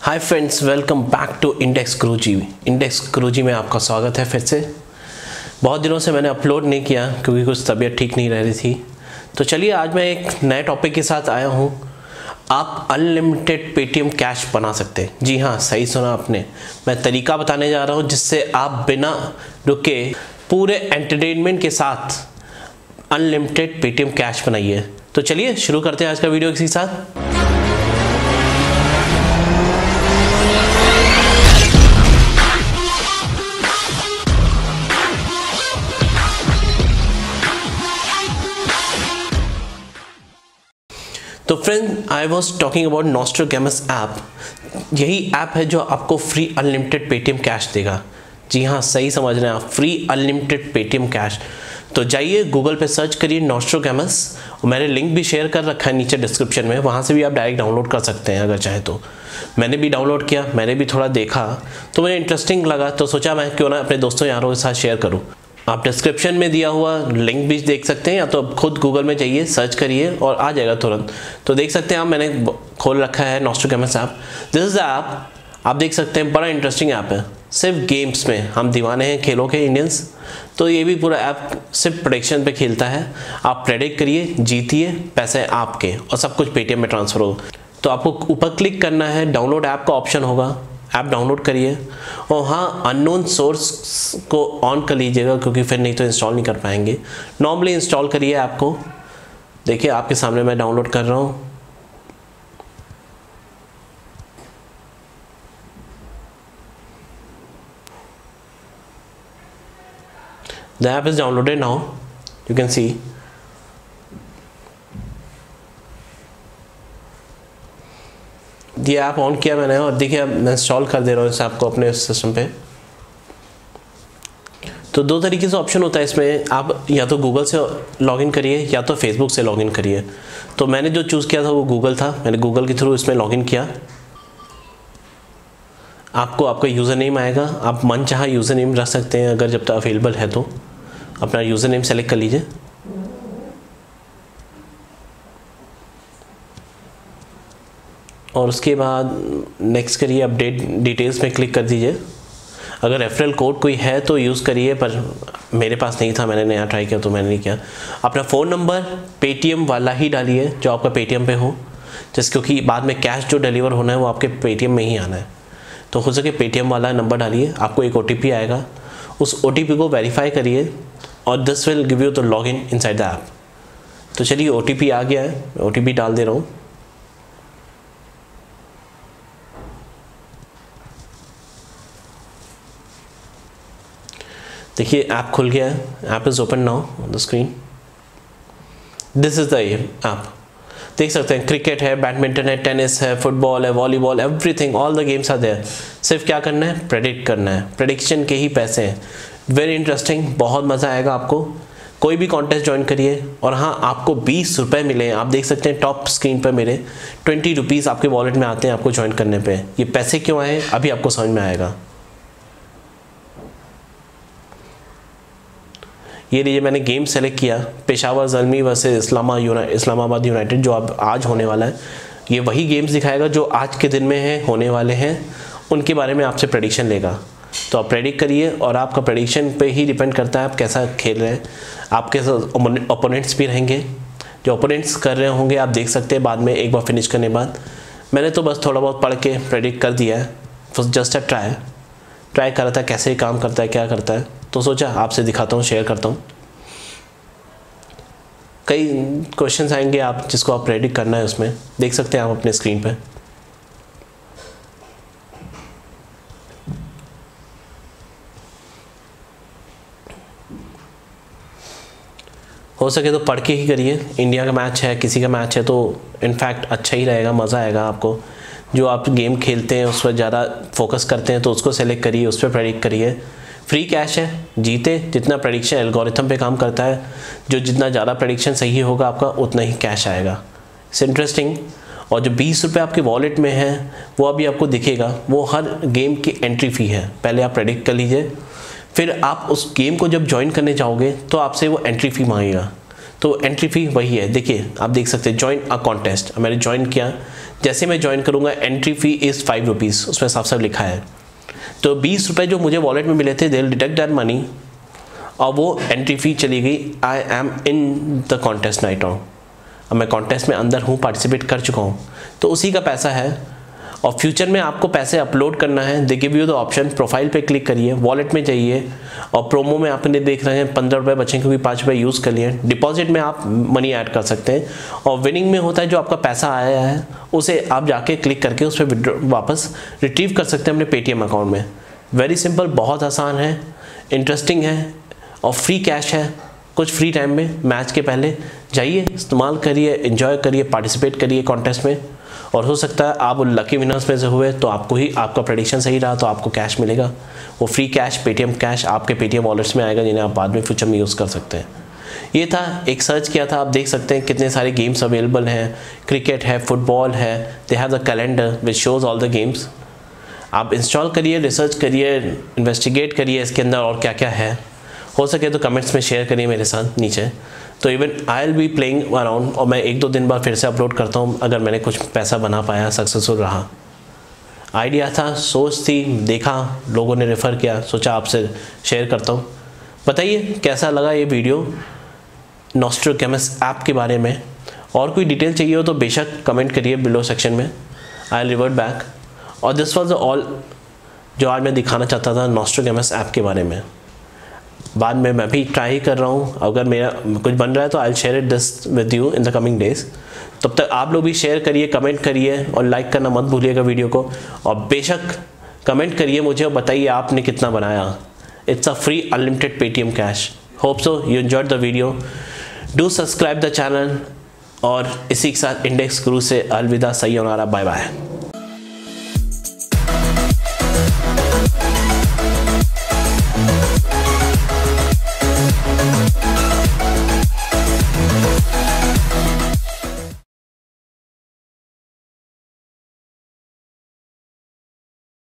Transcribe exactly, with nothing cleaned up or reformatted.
Hi friends, welcome back to index Guruji. Index Guruji में आपका स्वागत है फिर से। बहुत दिनों से मैंने अपलोड नहीं किया क्योंकि कुछ तबीयत ठीक नहीं रह रही थी। तो चलिए आज मैं एक नए टॉपिक के साथ आया हूँ। आप अनलिमिटेड पेटीएम कैश बना सकते हैं। जी हाँ, सही सुना आपने। मैं तरीका बताने जा रहा हूँ जिससे आप बिना रुके पूरे एंटरटेनमेंट के साथ अनलिमिटेड पेटीएम कैश बनाइए। तो चलिए शुरू करते हैं आज का वीडियो इसी साथ। तो friend, I was talking about nostragus app. यही ऐप है जो आपको फ्री अनलिमिटेड पेटीएम कैश देगा। जी हाँ, सही समझ रहे हैं आप, फ्री अनलिमिटेड पेटीएम कैश। तो जाइए गूगल पे सर्च करिए nostragus, और मैंने लिंक भी शेयर कर रखा है नीचे डिस्क्रिप्शन में, वहाँ से भी आप डायरेक्ट डाउनलोड कर सकते हैं अगर चाहे तो। मैंने भी डाउनलोड किया, मैंने भी थोड़ा देखा तो मुझे इंटरेस्टिंग लगा, तो सोचा मैं क्यों ना अपने दोस्तों यारों के साथ शेयर करूँ। आप डिस्क्रिप्शन में दिया हुआ लिंक भी देख सकते हैं, या तो खुद गूगल में जाइए, सर्च करिए और आ जाएगा तुरंत। तो देख सकते हैं आप, मैंने खोल रखा है nostragus app. This is the app. आप देख सकते हैं, बड़ा इंटरेस्टिंग ऐप है। सिर्फ गेम्स में हम दीवाने हैं खेलों के, इंडियंस। तो ये भी पूरा ऐप सिर्फ प्रेडिक्शन पे खेलता है। आप प्रेडिक्ट करिए, जीतिए, पैसे आपके, और सब कुछ पेटीएम में ट्रांसफर होगा। तो आपको ऊपर क्लिक करना है, डाउनलोड ऐप का ऑप्शन होगा, ऐप डाउनलोड करिए। और हाँ, अननोन सोर्स को ऑन कर लीजिएगा क्योंकि फिर नहीं तो इंस्टॉल नहीं कर पाएंगे। नॉर्मली इंस्टॉल करिए ऐप को। देखिए आपके सामने मैं डाउनलोड कर रहा हूँ। The app is downloaded now. You can see. ये ऐप ऑन किया मैंने और देखिए मैं इंस्टॉल कर दे रहा हूँ इस ऐप को अपने सिस्टम पे। तो दो तरीके से ऑप्शन होता है इसमें। आप या तो गूगल से लॉगिन करिए या तो फेसबुक से लॉगिन करिए। तो मैंने जो चूज़ किया था वो गूगल था। मैंने गूगल के थ्रू इसमें लॉगिन किया। आपको आपका यूज़र नेम आएगा। आप मन चाहा यूज़र नेम रख सकते हैं अगर जब तक अवेलेबल है तो। अपना यूज़र नेम सेलेक्ट कर लीजिए। और उसके बाद नेक्स्ट करिए, अपडेट डिटेल्स में क्लिक कर दीजिए। अगर रेफरल कोड कोई है तो यूज़ करिए, पर मेरे पास नहीं था, मैंने नया ट्राई किया तो मैंने नहीं किया। अपना फ़ोन नंबर पेटीएम वाला ही डालिए जो आपका पेटीएम पे हो, जिस क्योंकि बाद में कैश जो डिलीवर होना है वो आपके पेटीएम में ही आना है। तो हो सके पेटीएम वाला नंबर डालिए। आपको एक ओटीपी आएगा, उस ओटीपी को वेरीफाई करिए और this will give you the log in inside the app. तो चलिए ओटीपी आ गया है, मैं ओटीपी डाल दे रहा हूँ। देखिए ऐप खुल गया है। App is open now on the screen. This is the app. देख सकते हैं क्रिकेट है, बैडमिंटन है, टेनिस है, फुटबॉल है, volleyball, everything, all the games are there. सिर्फ क्या करना है, प्रेडिक्ट करना है। प्रेडिक्शन के ही पैसे हैं। वेरी इंटरेस्टिंग, बहुत मज़ा आएगा आपको। कोई भी कॉन्टेस्ट ज्वाइन करिए। और हाँ, आपको बीस रुपये मिले। आप देख सकते हैं टॉप स्क्रीन पर मेरे ट्वेंटी रुपीज़ आपके वॉलेट में आते हैं आपको ज्वाइन करने पे। ये पैसे क्यों आए अभी आपको समझ में आएगा। ये लीजिए, मैंने गेम सेलेक्ट किया, पेशावर ज़ल्मी वर्सेस इस्लामा इस्लामाबाद यूनाइटेड, जो अब आज होने वाला है। ये वही गेम्स दिखाएगा जो आज के दिन में है, होने वाले हैं, उनके बारे में आपसे प्रेडिक्शन लेगा। तो आप प्रेडिक्ट करिए और आपका प्रेडिक्शन पे ही डिपेंड करता है आप कैसा खेल रहे हैं। आपके साथ ओपोनेंट्स भी रहेंगे, जो ओपोनेंट्स कर रहे होंगे आप देख सकते हैं बाद में, एक बार फिनिश करने के बाद। मैंने तो बस थोड़ा बहुत पढ़ के प्रेडिक्ट कर दिया है। जस्ट अ ट्राई ट्राई कर रहा था कैसे काम करता है, क्या करता है। तो सोचा आपसे दिखाता हूँ, शेयर करता हूँ। कई क्वेश्चंस आएंगे आप जिसको आप प्रेडिक्ट करना है, उसमें देख सकते हैं आप अपने स्क्रीन पे। हो सके तो पढ़ के ही करिए। इंडिया का मैच है, किसी का मैच है, तो इनफैक्ट अच्छा ही रहेगा, मज़ा आएगा आपको। जो आप गेम खेलते हैं उस पर ज़्यादा फोकस करते हैं तो उसको सेलेक्ट करिए, उस पर प्रेडिक्ट करिए। फ्री कैश है, जीते। जितना प्रेडिक्शन एल्गोरिथम पे काम करता है, जो जितना ज़्यादा प्रेडिक्शन सही होगा आपका उतना ही कैश आएगा। It's interesting. और जो बीस रुपये आपके वॉलेट में है वो अभी आपको दिखेगा, वो हर गेम की एंट्री फ़ी है। पहले आप प्रेडिक्ट कर लीजिए, फिर आप उस गेम को जब ज्वाइन करने जाओगे तो आपसे वो एंट्री फ़ी मांगेगा। तो एंट्री फ़ी वही है। देखिए आप देख सकते हैं, ज्वाइन अ कॉन्टेस्ट। मैंने ज्वाइन किया, जैसे मैं ज्वाइन करूँगा entry fee is five rupees, उसमें साफ साफ लिखा है। तो बीस रुपये जो मुझे वॉलेट में मिले थे, they will deduct that money, और वो एंट्री फी चली गई। I am in the contest night on, अब मैं कॉन्टेस्ट में अंदर हूँ, पार्टिसिपेट कर चुका हूँ, तो उसी का पैसा है। और फ्यूचर में आपको पैसे अपलोड करना है, they give you the option, profile पे क्लिक करिए, वॉलेट में जाइए, और प्रोमो में आपने देख रहे हैं पंद्रह रुपये बचे क्योंकि पाँच रुपये यूज़ कर लिए। डिपॉजिट में आप मनी ऐड कर सकते हैं, और विनिंग में होता है जो आपका पैसा आया है उसे आप जाके क्लिक करके उस पर वापस रिट्रीव कर सकते हैं अपने पेटीएम अकाउंट में। वेरी सिंपल, बहुत आसान है, इंटरेस्टिंग है, और फ्री कैश है। कुछ फ्री टाइम में मैच के पहले जाइए, इस्तेमाल करिए, एंजॉय करिए, पार्टिसिपेट करिए कॉन्टेस्ट में, और हो सकता है आप लकी विनर्स में से हुए तो आपको ही, आपका प्रेडिक्शन सही रहा तो आपको कैश मिलेगा। वो फ्री कैश, पेटीएम कैश आपके पेटीएम वॉलेट्स में आएगा, जिन्हें आप बाद में फ्यूचर में यूज़ कर सकते हैं। ये था, एक सर्च किया था, आप देख सकते हैं कितने सारे गेम्स अवेलेबल हैं, क्रिकेट है, फुटबॉल है, they have the calendar which shows all the games. आप इंस्टॉल करिए, रिसर्च करिए, इन्वेस्टिगेट करिए इसके अंदर और क्या क्या है। हो सके तो कमेंट्स में शेयर करिए मेरे साथ नीचे, तो even I will be playing around, और मैं एक दो दिन बाद फिर से अपलोड करता हूँ अगर मैंने कुछ पैसा बना पाया, सक्सेसफुल रहा। आइडिया था, सोच थी, देखा लोगों ने रेफ़र किया, सोचा आपसे शेयर करता हूँ। बताइए कैसा लगा ये वीडियो नोस्ट्रागमस ऐप के बारे में, और कोई डिटेल चाहिए हो तो बेशक कमेंट करिए बिलो सेक्शन में, आई रिवर्ट बैक। और दिस वॉज ऑल जो आज मैं दिखाना चाहता था नोस्ट्रागमस ऐप के बारे में। बाद में मैं भी ट्राई कर रहा हूँ, अगर मेरा कुछ बन रहा है तो I will share it this with you in the coming days. तब तक आप लोग भी शेयर करिए, कमेंट करिए, और लाइक करना मत भूलिएगा वीडियो को, और बेशक कमेंट करिए मुझे और बताइए आपने कितना बनाया। It's a free unlimited Paytm cash. Hope so you enjoyed the video, do subscribe the channel, और इसी के साथ इंडेक्स गुरु से अलविदा, सही होना, बाय बाय।